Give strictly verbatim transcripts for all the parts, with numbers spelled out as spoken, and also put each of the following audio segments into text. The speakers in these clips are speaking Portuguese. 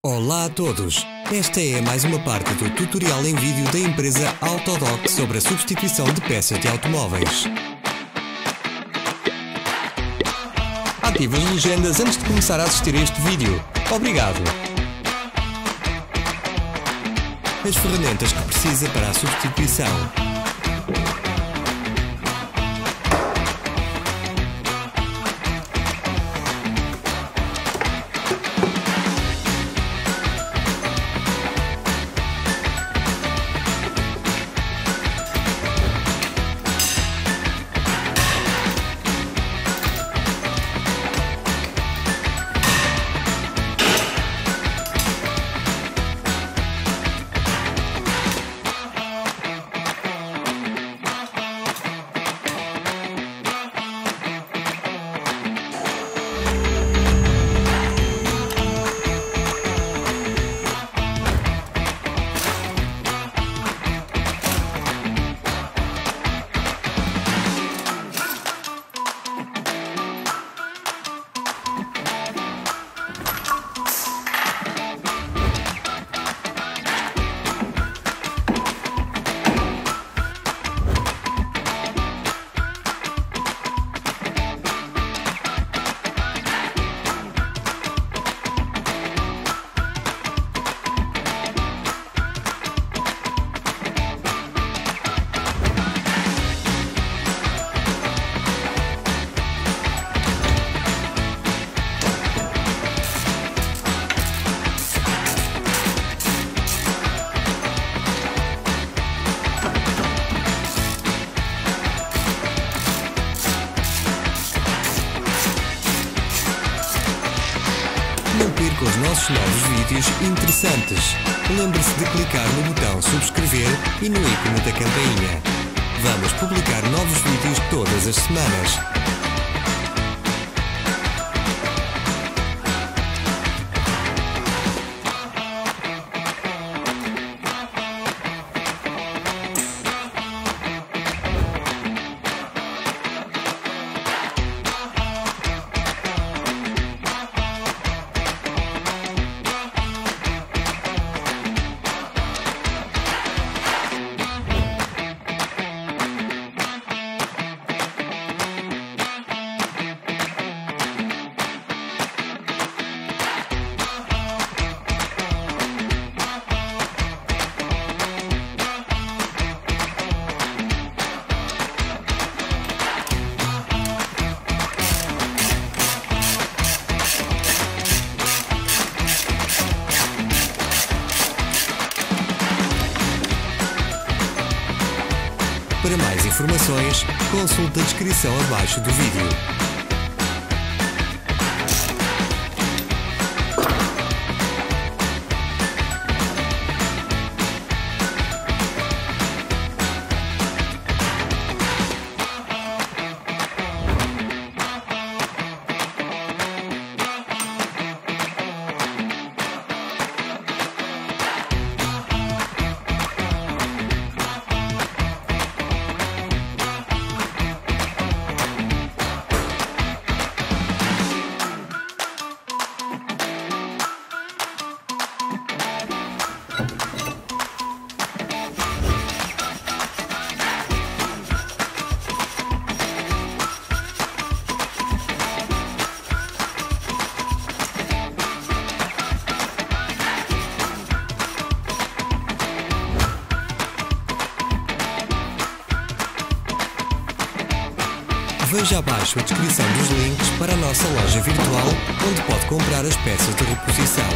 Olá a todos! Esta é mais uma parte do tutorial em vídeo da empresa Autodoc sobre a substituição de peças de automóveis. Ative as legendas antes de começar a assistir a este vídeo. Obrigado! As ferramentas que precisa para a substituição. Não perca os nossos novos vídeos interessantes. Lembre-se de clicar no botão subscrever e no ícone da campainha. Vamos publicar novos vídeos todas as semanas. Para mais informações, consulte a descrição abaixo do vídeo. Veja abaixo a descrição dos links para a nossa loja virtual, onde pode comprar as peças de reposição.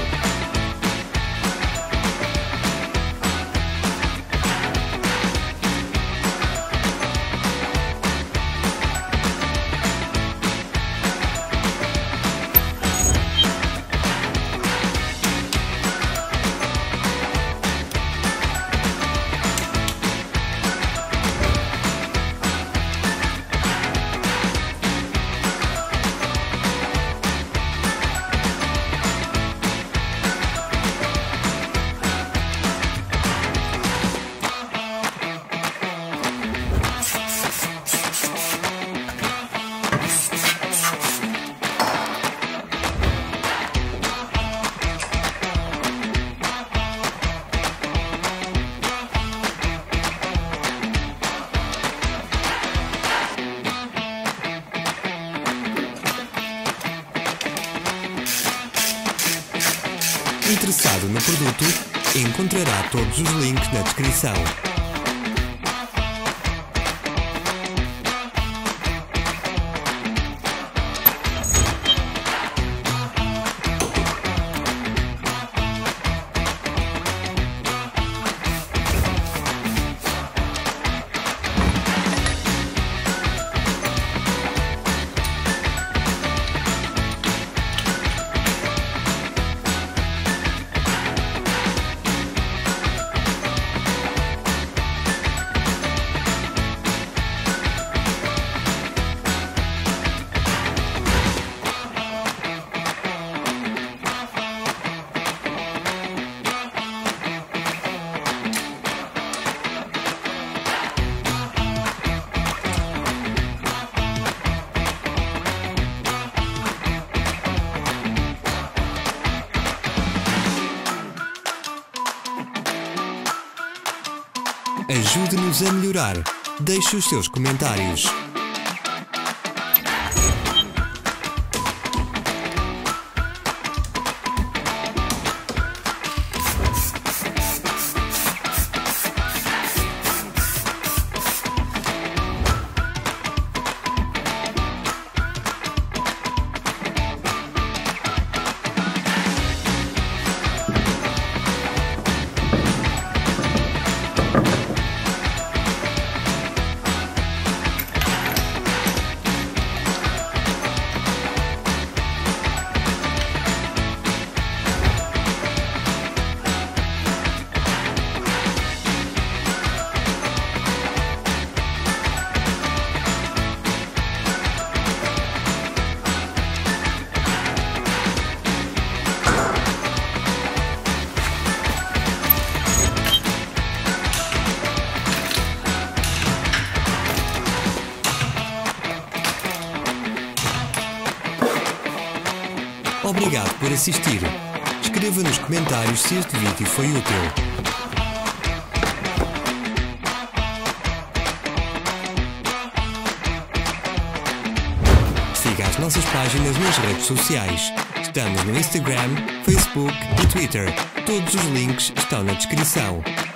Interessado no produto, encontrará todos os links na descrição. Ajude-nos a melhorar. Deixe os seus comentários. Obrigado por assistir. Escreva nos comentários se este vídeo foi útil. Siga as nossas páginas nas redes sociais. Estamos no Instagram, Facebook e Twitter. Todos os links estão na descrição.